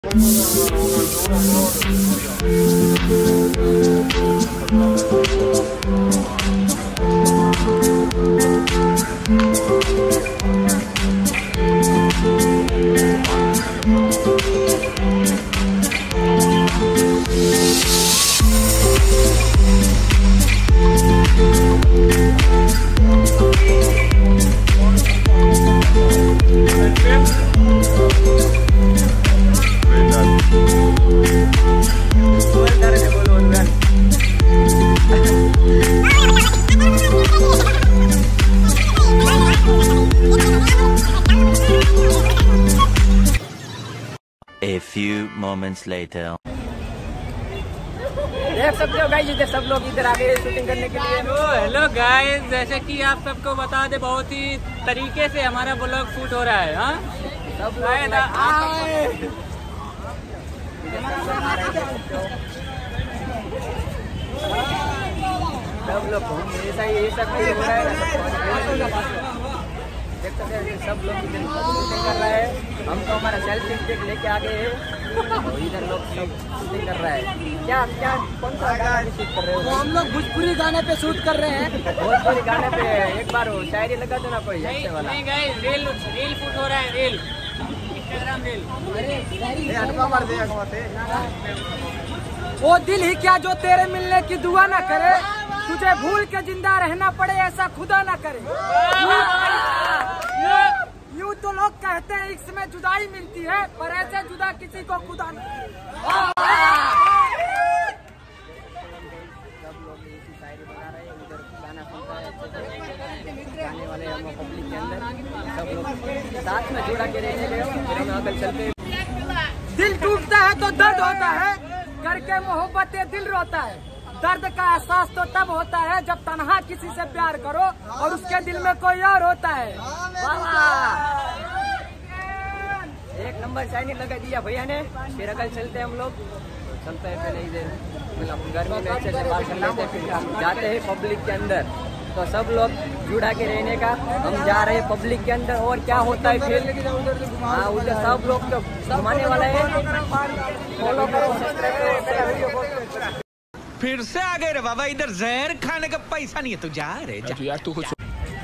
A few moments later. देख सकते हो गाइस, इधर सब लोग इधर आ गए शूटिंग करने के लिए। हेलो गाइस, जैसे कि आप सबको बता दे, बहुत ही तरीके से हमारा ब्लॉग शूट हो रहा है। हाँ, सब लोग ऐसा ही ऐसा हो रहा है। देख सकते हैं सब लोग इधर शूटिंग कर रहा है। हम तो हमारा सेल्फी स्टिक लेके आ गए हैं, इधर लोग शूटिंग कर रहा है। क्या क्या कौन सा गाना शूट कर रहे हो? हम लोग भोजपुरी गाने पे शूट कर रहे हैं। भोजपुरी गाने पे एक बार वो शायरी लगा दो ना कोई अच्छे वाला। नहीं गाइस, रील शूट हो रहा है, रील इंस्टाग्राम रील। वो दिल ही क्या जो तेरे मिलने की दुआ ना करे, तुझे भूल के जिंदा रहना पड़े ऐसा खुदा ना करे। यूं तो लोग कहते हैं इश्क में जुदाई मिलती है, पर ऐसे जुदा किसी को खुदा नहीं। सब लोग ऐसी शायरी बना रहे हैं, उधर गाना सुनता है, गाने वाले हम पब्लिक के अंदर सब लोग साथ में जुड़ा के रहने गए। अगर चलते दिल टूटता है तो दर्द होता है, करके मोहब्बत दिल रोता है। दर्द का एहसास तो तब होता है जब तन्हा किसी से प्यार करो और उसके दिल में कोई और होता है। एक नंबर शाइनी लगा दिया भैया ने। फिर अकल चलते हैं हम लोग, चलते हैं पहले इधर गर्मी में अच्छे से बात कर लेते हैं, फिर जाते हैं पब्लिक के अंदर। तो सब लोग जुड़ा के रहने का, हम जा रहे हैं पब्लिक के अंदर। और क्या होता है फिर, हाँ उधर सब लोग तो घुमाने वाला है। फॉलो करो, सब्सक्राइब करो। फिर से आ गए रे बाबा, इधर जहर खाने का पैसा नहीं है तो जा रे जा। यार तू कुछ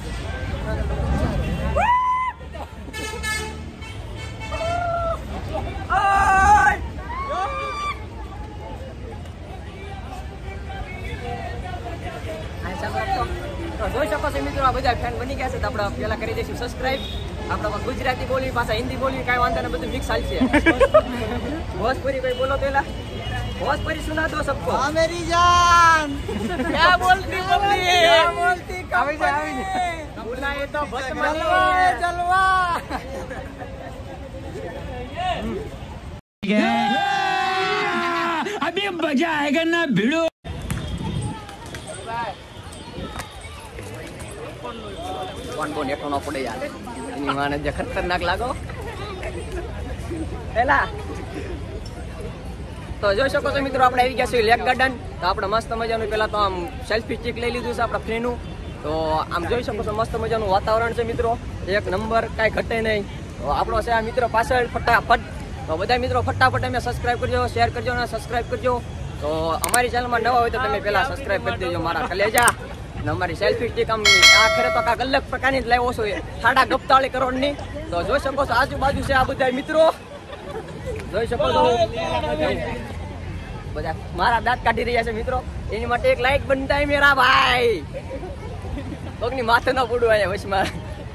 જોઈ શકો છો મિત્રો, આ બધા ફેન બની ગયા છે તો આપણે પેલા કરી દઈશું સબસ્ક્રાઇબ। આપણે ગુજરાતી બોલવી, પાછા હિન્દી બોલવી, કાંઈ વાંધો નહીં, બધું મિક્સ હાલશે। ભોજपुरी कोई बोलो पहला, भोजपुरी सुना दो सबको। हाँ मेरी जान, क्या बोलती क्या बोलती बोलना ये तो जलवा जलवा। अभी मजा आएगा ना भिड़ो। कौन हेठो न पड़े यार, एनी माने जे खतरनाक लागो પેલા તો જોઈ શકો છો મિત્રો, આપણે આવી ગયા છીએ લેક ગાર્ડન। તો આપણે મસ્ત મજાનું પેલા તો આમ સેલ્ફી સ્ટિક લઈ લીધું છે આપણા ફ્રેન્ડનું। તો આમ જોઈ શકો છો મસ્ત મજાનું વાતાવરણ છે મિત્રો, એક નંબર, કાંઈ ઘટે નહીં। તો આપણો છે આ મિત્રો પાછળ ફટાફટ। તો બધા મિત્રો ફટાફટ અમે સબસ્ક્રાઇબ કરજો, શેર કરજો અને સબસ્ક્રાઇબ કરજો। તો અમારી ચેનલમાં નવા હોય તો તમે પહેલા સબસ્ક્રાઇબ કરી દેજો મારા કલેજા। અને અમારી સેલ્ફી સ્ટિક આમ આખરે તો કાંઈક અલગ પ્રકારની જ લાવ્યો છો, 47 કરોડની। તો જોઈ શકો છો આજુબાજુ છે આ બધા મિત્રો, જોઈ શકો છો બધા મારા દાંત કાઢી રહ્યા છે મિત્રો। એની માટે એક લાઈક બનતા મેરા ભાઈ, કોકની માથે ન પડવું અહીંયા વચમાં।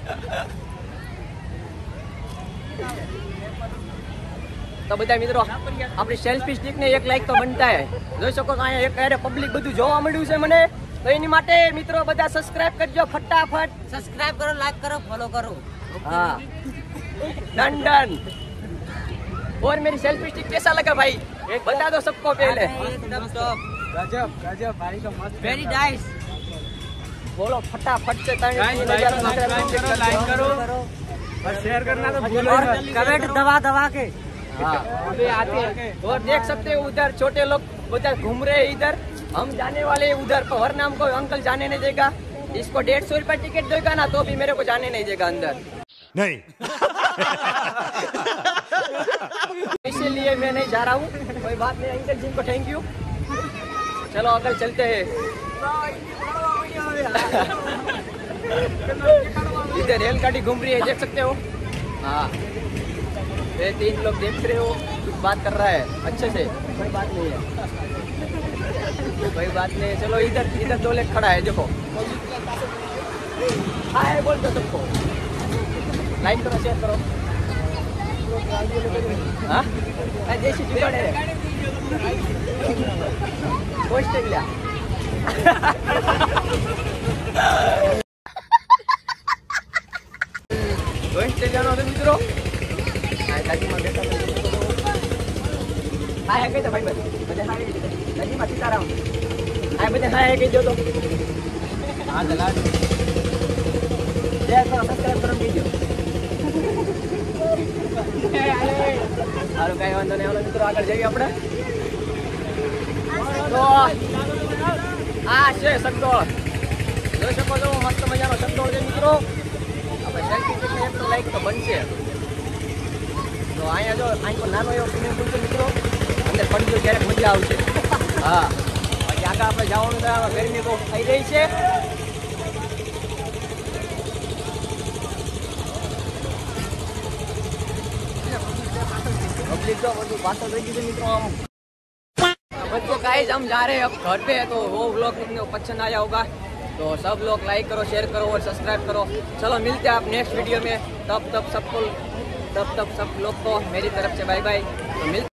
તો બધા મિત્રો આપણી સેલ્ફી સ્ટિક ને એક લાઈક તો બનતા હે। જોઈ શકો છો અહીંયા એક અરે પબ્લિક બધું જોવા મળ્યું છે મને। તો એની માટે મિત્રો બધા સબસ્ક્રાઇબ કરજો ફટાફટ, सब्सक्राइब करो, लाइक करो, फॉलो करो। हाँ डन डन। और मेरी सेल्फी स्टिक कैसा लगा भाई, बता दो सबको पहले। एकदम टॉप, गजब गजब भाई का मस्त, वेरी नाइस। बोलो फटाफट से लाइक करो और शेयर करना तो भूलो मत। कमेंट दबा दबा के। हाँ अभी आते हैं। और देख सकते हो उधर छोटे लोग उधर घूम रहे हैं, इधर हम जाने वाले हैं उधर। वरना हमको अंकल जाने नहीं देगा, इसको 150 रुपया टिकट देगा ना तो भी मेरे को जाने नहीं देगा अंदर। नहीं इसीलिए मैं नहीं जा रहा हूँ, कोई बात नहीं। अंकल जी को थैंक यू। चलो अकल चलते हैं। इधर रेलगाड़ी घूम रही है, देख सकते हो। हाँ, ये 3 लोग देख रहे हो, कुछ बात कर रहा है अच्छे से, कोई बात नहीं है, कोई बात नहीं। चलो इधर 2 लोग खड़ा है, देखो। हाय बोल दो सबको, लाइक करो, शेयर करो। हाँ, जैसी जुगाड़ है पोस्ट लिया। जानो मित्रों, हाय कही भाई બધા હાય સીતારામ, આ બધા હાય કહી દો તો। હા ચલા શેર કરો, સબસ્ક્રાઇબ કરો, કીજો। હાલો કઈ વાંધો નહીં, હાલો મિત્રો આગળ જઈએ આપણે। તો આ છે સગડોળ, જોઈ શકો છો, મસ્ત મજાનો સગડોળ છે મિત્રો। આપણે સેલ્ફી એટલે એક તો લાઈક તો બનશે। તો અહીંયા જો અહીં નાનો એવો સ્વિમિંગ પુલ છે મિત્રો, અંદર પડજો ક્યારેક મજા આવશે। હા, બાકી આગળ આપણે જવાનું છે, ગરમી બહુ થઈ રહી છે। पब्लिक तो બધું પાછળ રહી ગયું છે મિત્રો। આમ बच्चों गाइस हम जा रहे हैं अब घर पे, तो वो व्लॉग तुमने पसंद आया होगा तो सब लोग लाइक करो, शेयर करो और सब्सक्राइब करो। चलो मिलते हैं आप नेक्स्ट वीडियो में, तब सब लोग को मेरी तरफ से बाय बाय। तो मिलते